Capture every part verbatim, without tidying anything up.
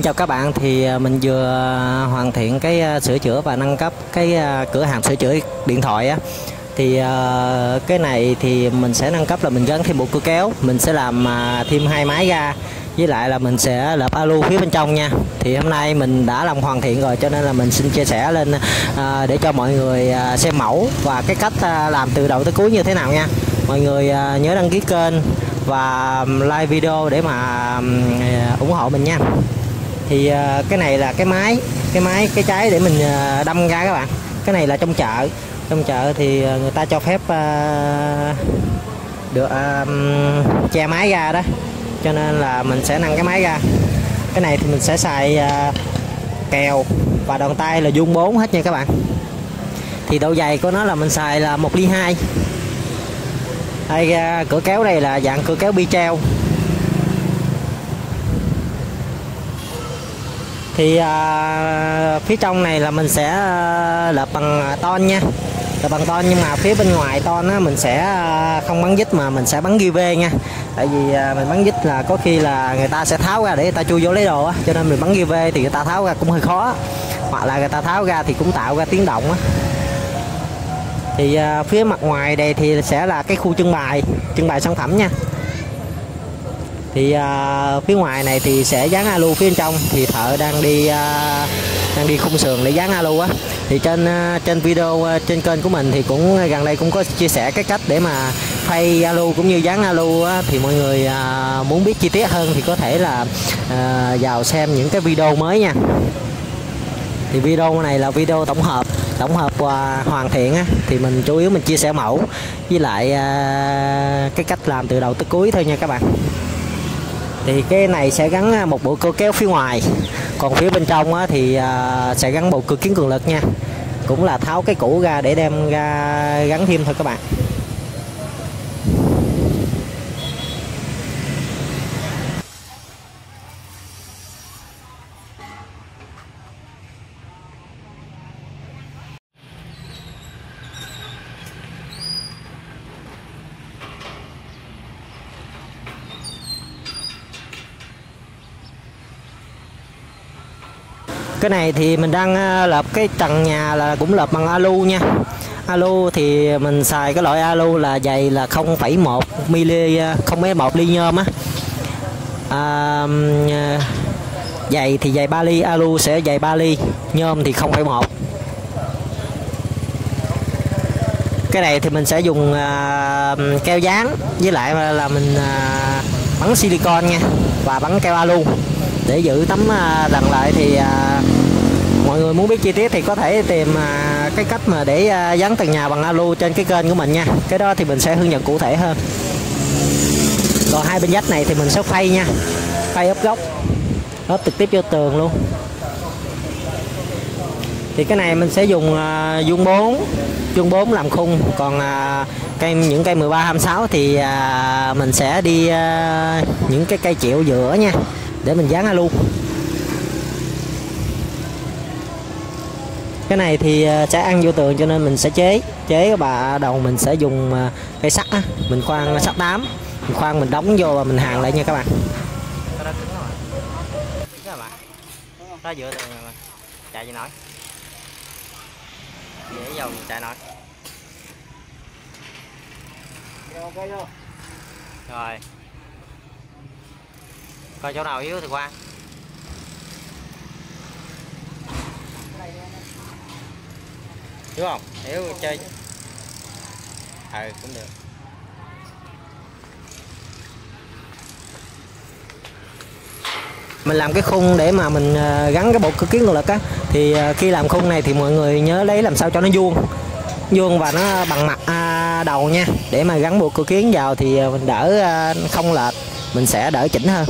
chào các bạn, thì mình vừa hoàn thiện cái sửa chữa và nâng cấp cái cửa hàng sửa chữa điện thoại á. Thì cái này thì mình sẽ nâng cấp là mình gắn thêm bộ cửa kéo, mình sẽ làm thêm hai máy ra, với lại là mình sẽ lợp alu phía bên trong nha. Thì hôm nay mình đã làm hoàn thiện rồi, cho nên là mình xin chia sẻ lên để cho mọi người xem mẫu và cái cách làm từ đầu tới cuối như thế nào nha. Mọi người nhớ đăng ký kênh và like video để mà ủng hộ mình nha. Thì cái này là cái máy cái máy cái trái để mình đâm ra các bạn. Cái này là trong chợ trong chợ thì người ta cho phép được che máy ra đó, cho nên là mình sẽ nâng cái máy ra. Cái này thì mình sẽ xài kèo và đòn tay là vuông bốn hết nha các bạn. Thì độ dày của nó là mình xài là một ly hai. Đây, cửa kéo đây là dạng cửa kéo bi treo. Thì à, phía trong này là mình sẽ lợp bằng ton nha, lợp bằng ton, nhưng mà phía bên ngoài ton á, mình sẽ không bắn dít mà mình sẽ bắn ghi vê nha. Tại vì à, mình bắn dít là có khi là người ta sẽ tháo ra để người ta chui vô lấy đồ á, cho nên mình bắn ghi vê thì người ta tháo ra cũng hơi khó, hoặc là người ta tháo ra thì cũng tạo ra tiếng động á. Thì à, phía mặt ngoài đây thì sẽ là cái khu trưng bày trưng bày sản phẩm nha. Thì à, phía ngoài này thì sẽ dán alu, phía bên trong thì thợ đang đi à, đang đi khung sườn để dán alu á. Thì trên à, trên video à, trên kênh của mình thì cũng gần đây cũng có chia sẻ cái cách để mà phay alu cũng như dán alu á. Thì mọi người à, muốn biết chi tiết hơn thì có thể là à, vào xem những cái video mới nha. Thì video này là video tổng hợp tổng hợp và hoàn thiện á, thì mình chủ yếu mình chia sẻ mẫu với lại à, cái cách làm từ đầu tới cuối thôi nha các bạn. Thì cái này sẽ gắn một bộ cửa kéo phía ngoài, còn phía bên trong á, thì à, sẽ gắn bộ cửa kiến cường lực nha. Cũng là tháo cái cũ ra để đem ra gắn thêm thôi các bạn. Cái này thì mình đang lợp cái trần nhà là cũng lợp bằng alu nha. Alu thì mình xài cái loại alu là dày là không phẩy một mi-li, không phẩy một ly nhôm á. À, dày thì dày ba ly, alu sẽ dày ba ly, nhôm thì không phẩy một. Cái này thì mình sẽ dùng à, keo dán, với lại là mình à, bắn silicon nha, và bắn keo alu để giữ tấm đằng lại. Thì à, mọi người muốn biết chi tiết thì có thể tìm à, cái cách mà để à, dán tường nhà bằng alu trên cái kênh của mình nha. Cái đó thì mình sẽ hướng dẫn cụ thể hơn. Còn hai bên vách này thì mình sẽ phay nha, phay ốp góc, ốp trực tiếp vô tường luôn. Thì cái này mình sẽ dùng à, vuông bốn vuông bốn làm khung, còn à, cây những cây mười ba hai mươi sáu thì à, mình sẽ đi à, những cái cây chịu giữa nha, để mình dán alu. Cái này thì sẽ ăn vô tường, cho nên mình sẽ chế chế bà đầu mình sẽ dùng cây sắt á, mình khoan sắt tám, mình khoan mình đóng vô và mình hàn lại nha các bạn. Đó cứng rồi. Cứng rồi bạn. Đó dựa tường rồi. Chạy gì nổi. Dễ dầu chạy nổi. Rồi. Coi chỗ nào yếu thì qua. Đúng không? Yếu chơi. Ừ, cũng được. Mình làm cái khung để mà mình gắn cái bộ cửa kiến cường lực á. Thì khi làm khung này thì mọi người nhớ lấy làm sao cho nó vuông vuông và nó bằng mặt đầu nha, để mà gắn bộ cửa kiến vào thì mình đỡ không lệch, mình sẽ đỡ chỉnh hơn.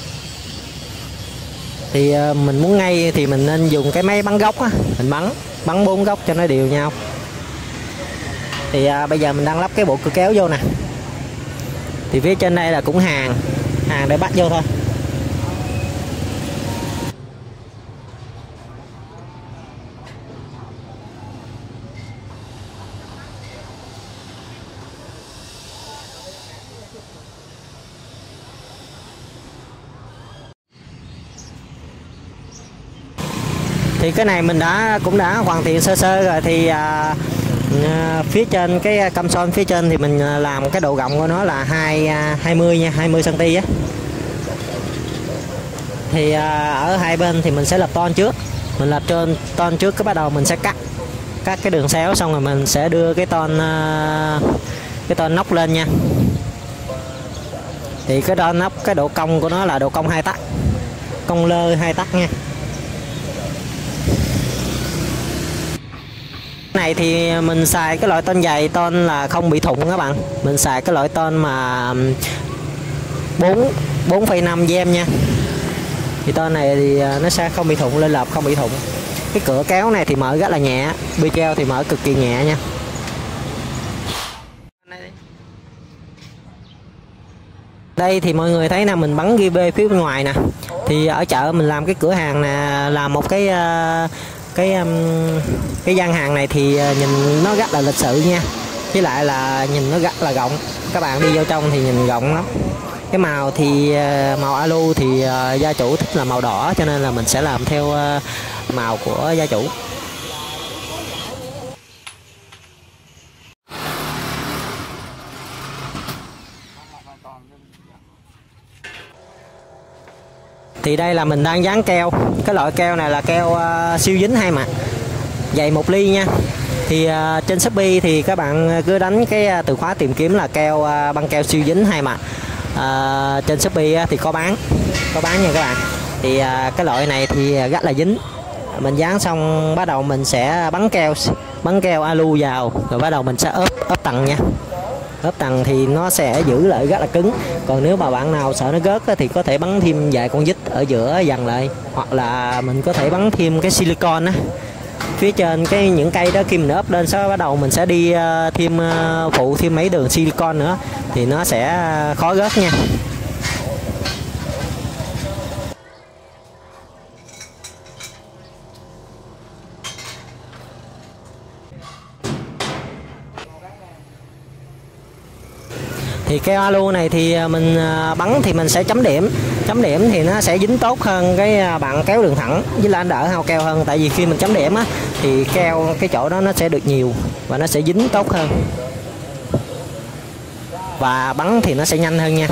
Thì mình muốn ngay thì mình nên dùng cái máy bắn góc á, mình bắn bắn bốn góc cho nó đều nhau. Thì à, bây giờ mình đang lắp cái bộ cửa kéo vô nè. Thì phía trên đây là cũng hàng hàng để bắt vô thôi. Thì cái này mình đã cũng đã hoàn thiện sơ sơ rồi. Thì à, à, phía trên cái căm son phía trên thì mình làm cái độ rộng của nó là hai hai mươi nha, hai mươi xăng-ti-mét á. Thì à, ở hai bên thì mình sẽ lập ton trước, mình lập trên ton trước, cái bắt đầu mình sẽ cắt cắt cái đường xéo, xong rồi mình sẽ đưa cái ton à, cái ton nóc lên nha. Thì cái ton nóc, cái độ cong của nó là độ cong hai tấc, cong lơ hai tấc nha. Này thì mình xài cái loại ton dày, ton là không bị thủng các bạn. Mình xài cái loại ton mà bốn bốn phẩy năm gam nha. Thì ton này thì nó sẽ không bị thủng, lên lợp không bị thủng. Cái cửa kéo này thì mở rất là nhẹ, bi treo thì mở cực kỳ nhẹ nha. Đây thì mọi người thấy là mình bắn ghi bê phía bên ngoài nè. Thì ở chợ mình làm cái cửa hàng nè, làm một cái cái cái gian hàng này thì nhìn nó rất là lịch sự nha. Với lại là nhìn nó rất là rộng. Các bạn đi vô trong thì nhìn rộng lắm. Cái màu thì màu alu thì gia chủ thích là màu đỏ, cho nên là mình sẽ làm theo màu của gia chủ. Thì đây là mình đang dán keo. Cái loại keo này là keo uh, siêu dính hai mặt, dày một ly nha. Thì uh, trên Shopee thì các bạn cứ đánh cái uh, từ khóa tìm kiếm là keo uh, băng keo siêu dính hai mặt. Uh, trên Shopee uh, thì có bán, có bán nha các bạn. Thì uh, cái loại này thì rất là dính. Mình dán xong bắt đầu mình sẽ bắn keo, bắn keo alu vào, rồi bắt đầu mình sẽ ốp ốp tầng nha. Ốp tầng thì nó sẽ giữ lại rất là cứng. Còn nếu mà bạn nào sợ nó rớt thì có thể bắn thêm vài con vít ở giữa dằn lại, hoặc là mình có thể bắn thêm cái silicon á phía trên cái những cây đó. Khi mình ốp lên sau bắt đầu mình sẽ đi thêm phụ thêm mấy đường silicon nữa thì nó sẽ khó rớt nha. Thì keo alu này thì mình bắn thì mình sẽ chấm điểm, chấm điểm thì nó sẽ dính tốt hơn cái bạn kéo đường thẳng, với là đỡ hao keo hơn. Tại vì khi mình chấm điểm á thì keo cái chỗ đó nó sẽ được nhiều và nó sẽ dính tốt hơn, và bắn thì nó sẽ nhanh hơn nha.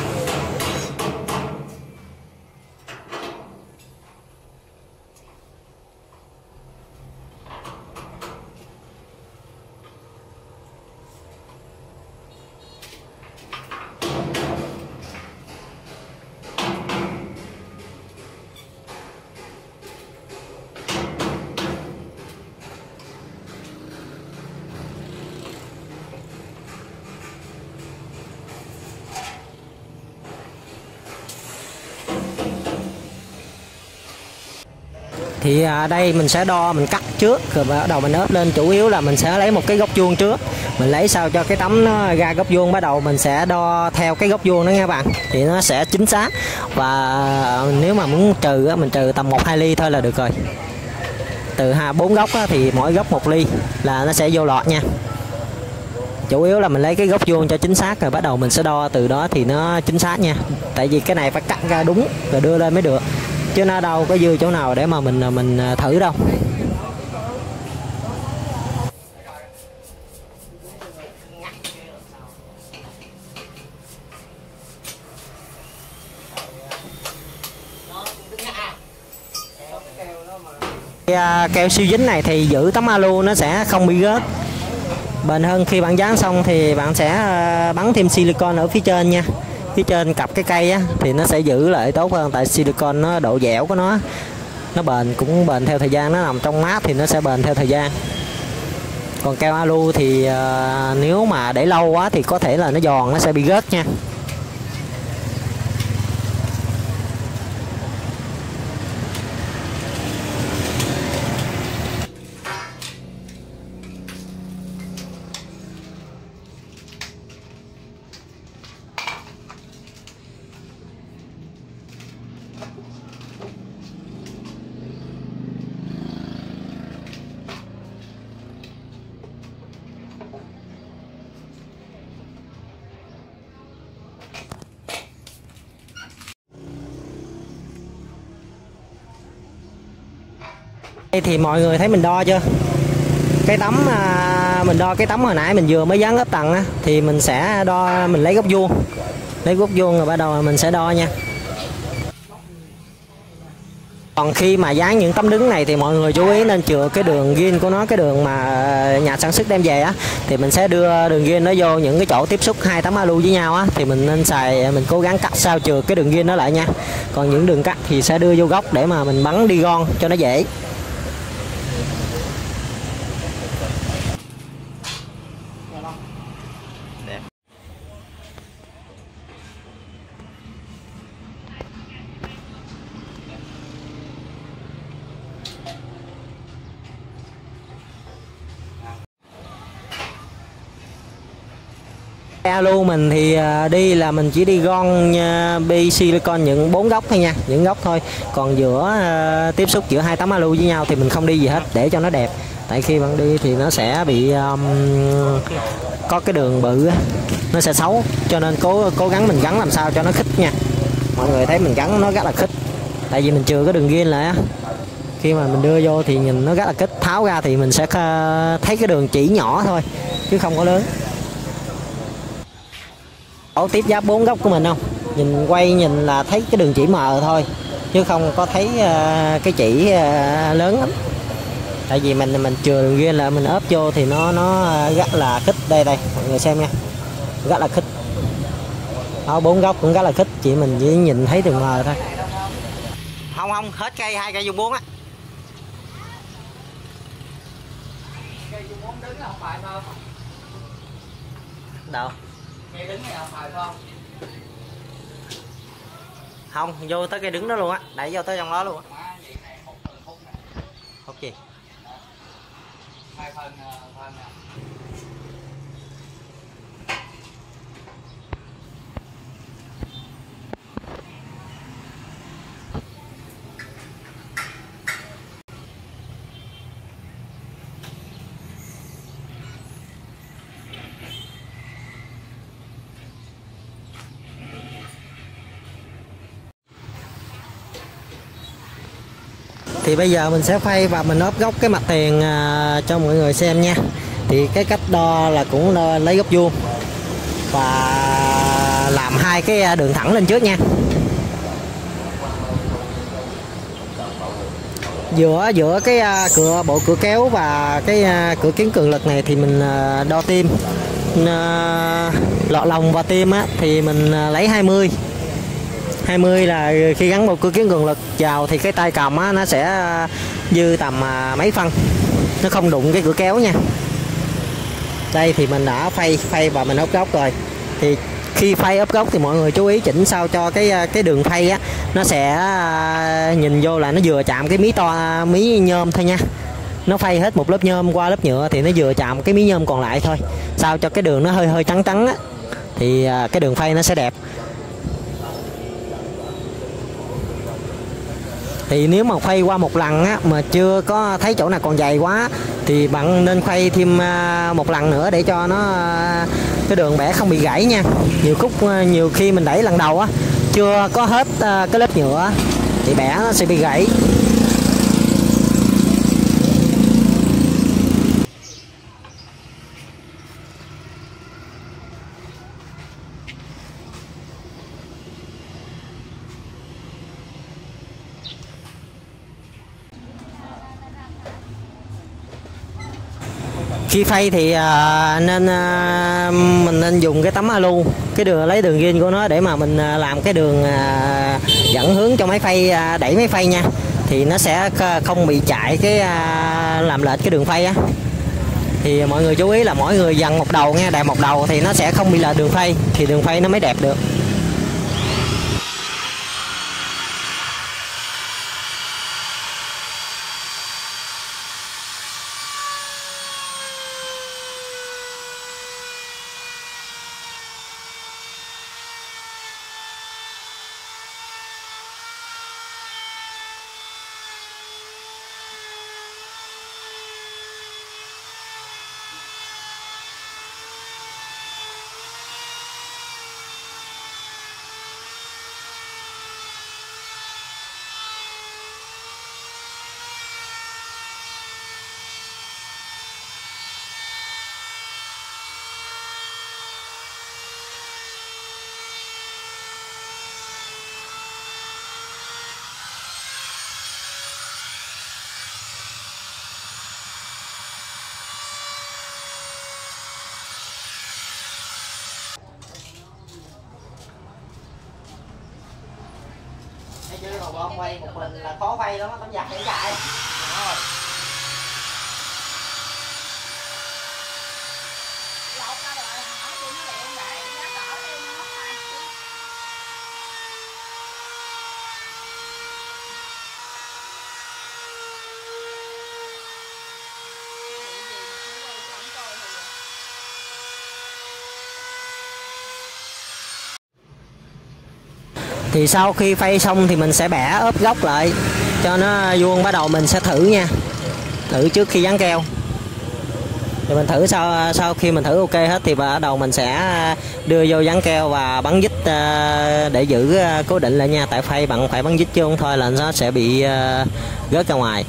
Thì à, đây mình sẽ đo, mình cắt trước rồi bắt đầu mình ốp lên. Chủ yếu là mình sẽ lấy một cái góc vuông trước, mình lấy sao cho cái tấm nó ra góc vuông, bắt đầu mình sẽ đo theo cái góc vuông đó nha bạn, thì nó sẽ chính xác. Và nếu mà muốn trừ á, mình trừ tầm một hai ly thôi là được rồi. Từ hai bốn góc á, thì mỗi góc một ly là nó sẽ vô lọt nha. Chủ yếu là mình lấy cái góc vuông cho chính xác, rồi bắt đầu mình sẽ đo từ đó thì nó chính xác nha. Tại vì cái này phải cắt ra đúng rồi đưa lên mới được, chứ nó đâu có dư chỗ nào để mà mình mình thử đâu. Cái keo siêu dính này thì giữ tấm alu nó sẽ không bị rớt, bền hơn. Khi bạn dán xong thì bạn sẽ bắn thêm silicon ở phía trên nha, phía trên cặp cái cây á, thì nó sẽ giữ lại tốt hơn. Tại silicon nó độ dẻo của nó nó bền, cũng bền theo thời gian, nó nằm trong mát thì nó sẽ bền theo thời gian. Còn keo alu thì uh, nếu mà để lâu quá thì có thể là nó giòn, nó sẽ bị rớt nha. Đây thì mọi người thấy mình đo chưa? Cái tấm à, mình đo cái tấm hồi nãy mình vừa mới dán ốp tầng á, thì mình sẽ đo, mình lấy góc vuông, lấy góc vuông rồi bắt đầu mình sẽ đo nha. Còn khi mà dán những tấm đứng này thì mọi người chú ý nên chừa cái đường ghim của nó, cái đường mà nhà sản xuất đem về á, thì mình sẽ đưa đường ghim nó vô những cái chỗ tiếp xúc hai tấm alu với nhau á, thì mình nên xài, mình cố gắng cắt sao chừa cái đường ghim nó lại nha. Còn những đường cắt thì sẽ đưa vô góc để mà mình bắn đi gòn cho nó dễ. Alu mình thì đi là mình chỉ đi gòn bi silicon những bốn góc thôi nha, những góc thôi. Còn giữa tiếp xúc giữa hai tấm alu với nhau thì mình không đi gì hết để cho nó đẹp. Tại khi bạn đi thì nó sẽ bị um, có cái đường bự, nó sẽ xấu, cho nên cố cố gắng mình gắn làm sao cho nó khít nha. Mọi người thấy mình gắn nó rất là khít, tại vì mình chừa cái đường ghim lại á. Khi mà mình đưa vô thì nhìn nó rất là khít, tháo ra thì mình sẽ thấy cái đường chỉ nhỏ thôi chứ không có lớn. Ổ tiếp giáp bốn góc của mình không, nhìn quay nhìn là thấy cái đường chỉ mờ thôi chứ không có thấy uh, cái chỉ uh, lớn lắm. Tại vì mình mình chừa đường ghim là mình ốp vô thì nó nó rất là khít. Đây đây mọi người xem nha, rất là khít. Đó, bốn góc cũng rất là khít, chỉ mình chỉ nhìn thấy đường mờ thôi. Không không hết cây, hai cây dung bốn á. Cây dung bốn đứng là không phải không? Đâu? Cây đứng này không phải không? Không, vô tới cây đứng đó luôn á, đẩy vô tới trong đó luôn á. Hút gì? Hai phần phần nè. Thì bây giờ mình sẽ phay và mình ốp góc cái mặt tiền à, cho mọi người xem nha. Thì cái cách đo là cũng đo, lấy góc vuông và làm hai cái đường thẳng lên trước nha. Giữa giữa cái uh, cửa bộ cửa kéo và cái uh, cửa kiến cường lực này thì mình uh, đo tim. Uh, lọ lồng và tim á thì mình uh, lấy hai mươi. hai mươi là khi gắn một cửa kiến cường lực vào thì cái tay cầm á nó sẽ dư tầm uh, mấy phân, nó không đụng cái cửa kéo nha. Đây thì mình đã phay phay và mình ốp góc rồi. Thì khi phay ốp góc thì mọi người chú ý chỉnh sao cho cái cái đường phay á nó sẽ nhìn vô là nó vừa chạm cái mí to, mí nhôm thôi nha. Nó phay hết một lớp nhôm qua lớp nhựa thì nó vừa chạm cái mí nhôm còn lại thôi, sao cho cái đường nó hơi hơi trắng trắng á thì cái đường phay nó sẽ đẹp. Thì nếu mà phay qua một lần á mà chưa có thấy chỗ nào còn dày quá thì bạn nên phay thêm một lần nữa để cho nó cái đường bẻ không bị gãy nha. Nhiều khúc nhiều khi mình đẩy lần đầu á chưa có hết cái lớp nhựa thì bẻ nó sẽ bị gãy. Khi phay thì uh, nên uh, mình nên dùng cái tấm alu, cái đường lấy đường ghim của nó để mà mình uh, làm cái đường uh, dẫn hướng cho máy phay, uh, đẩy máy phay nha, thì nó sẽ không bị chạy cái uh, làm lệch cái đường phay á. Thì mọi người chú ý là mỗi người dần một đầu nha, đè một đầu thì nó sẽ không bị lệch đường phay, thì đường phay nó mới đẹp được. con quay một mình là khó quay lắm, tấm giặt để chạy. Rồi. Thì sau khi phay xong thì mình sẽ bẻ ốp gốc lại cho nó vuông, bắt đầu mình sẽ thử nha, thử trước khi dán keo. Thì mình thử sau sau khi mình thử ok hết thì bắt đầu mình sẽ đưa vô dán keo và bắn vít để giữ cố định lại nha. Tại phay bạn phải bắn vít chứ không thôi là nó sẽ bị rớt ra ngoài.